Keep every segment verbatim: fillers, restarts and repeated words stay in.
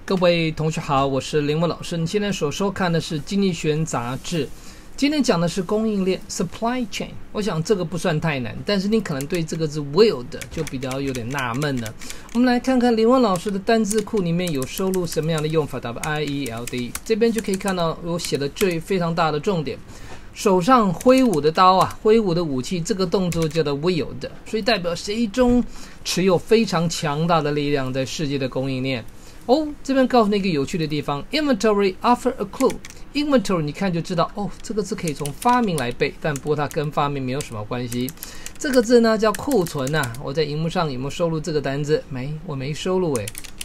各位同学好，我是林文老师。你现在所收看的是《经济学人》杂志，今天讲的是供应链 （supply chain）。我想这个不算太难，但是你可能对这个字 “wield” 就比较有点纳闷了。我们来看看林文老师的单字库里面有收录什么样的用法 ，W I E L D。这边就可以看到我写的最非常大的重点。手上挥舞的刀啊，挥舞的武器，这个动作叫做 wield， 所以代表谁中持有非常强大的力量在世界的供应链。哦，这边告诉你一个有趣的地方 ，inventory offer a clue。inventory 你看就知道，哦，这个字可以从发明来背，但不过它跟发明没有什么关系。这个字呢叫库存啊，我在荧幕上有没有收录这个单字？没，我没收录诶。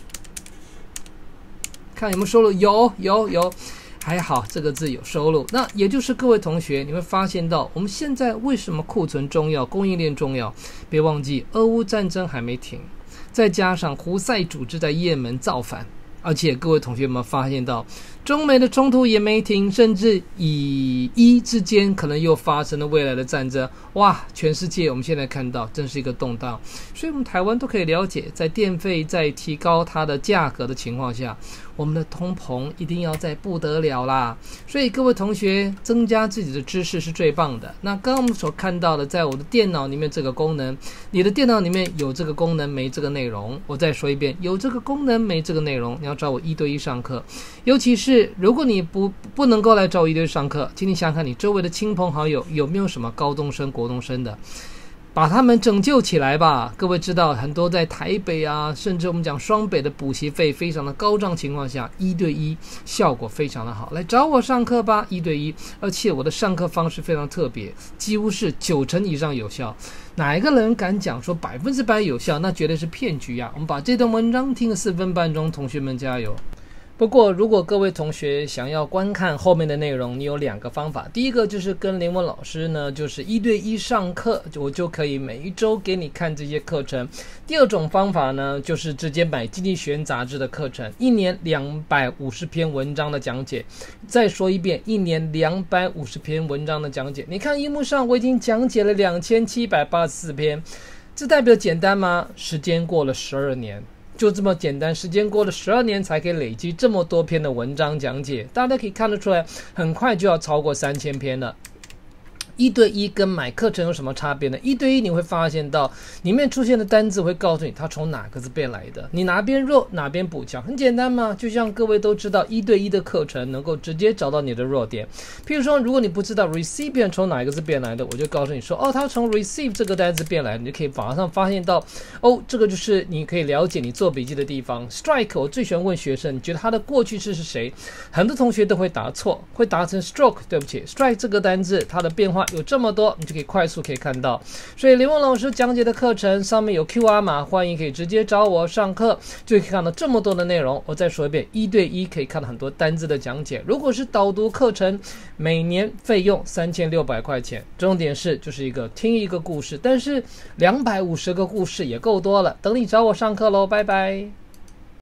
看有没有收录？有，有，有。还好这个字有收录，那也就是各位同学，你会发现到我们现在为什么库存重要，供应链重要？别忘记，俄乌战争还没停，再加上胡塞组织在也门造反，而且各位同学有没有发现到，中美的冲突也没停，甚至以一之间可能又发生了未来的战争。哇，全世界我们现在看到真是一个动荡，所以我们台湾都可以了解，在电费在提高它的价格的情况下，我们的通膨一定要在不得了啦。所以各位同学增加自己的知识是最棒的。那刚刚我们所看到的，在我的电脑里面这个功能，你的电脑里面有这个功能没这个内容，我再说一遍，有这个功能没这个内容，你要找我一对一上课。尤其是如果你不不能够来找我一对一上课，请你想想看你周围的亲朋好友有没有什么高中生国中生的，把他们拯救起来吧。各位知道很多在台北啊，甚至我们讲双北的补习费非常的高涨情况下，一对一效果非常的好，来找我上课吧，一对一。而且我的上课方式非常特别，几乎是九成以上有效。哪一个人敢讲说百分之百有效，那绝对是骗局啊。我们把这段文章听个四分半钟，同学们加油。不过如果各位同学想要观看后面的内容，你有两个方法。第一个就是跟林文老师呢就是一对一上课，我就可以每一周给你看这些课程。第二种方法呢就是直接买经济学人杂志的课程，一年两百五十篇文章的讲解。再说一遍，一年两百五十篇文章的讲解。你看荧幕上我已经讲解了两千七百八十四篇，这代表简单吗？时间过了十二年，就这么简单，时间过了十二年才可以累积这么多篇的文章讲解，大家可以看得出来，很快就要超过三千篇了。一对一跟买课程有什么差别呢？一对一你会发现到里面出现的单字会告诉你它从哪个字变来的，你哪边弱哪边补强，很简单嘛。就像各位都知道，一对一的课程能够直接找到你的弱点。譬如说，如果你不知道 recipient 从哪一个字变来的，我就告诉你说，哦，它从 receive 这个单字变来的，你就可以马上发现到，哦，这个就是你可以了解你做笔记的地方。strike 我最喜欢问学生，你觉得它的过去式是谁？很多同学都会答错，会答成 stroke， 对不起 ，strike 这个单字它的变化有这么多，你就可以快速可以看到。所以林文老师讲解的课程上面有 Q R 码，欢迎可以直接找我上课，就可以看到这么多的内容。我再说一遍，一对一可以看到很多单字的讲解。如果是导读课程，每年费用三千六百块钱，重点是就是一个听一个故事，但是两百五十个故事也够多了。等你找我上课喽，拜拜。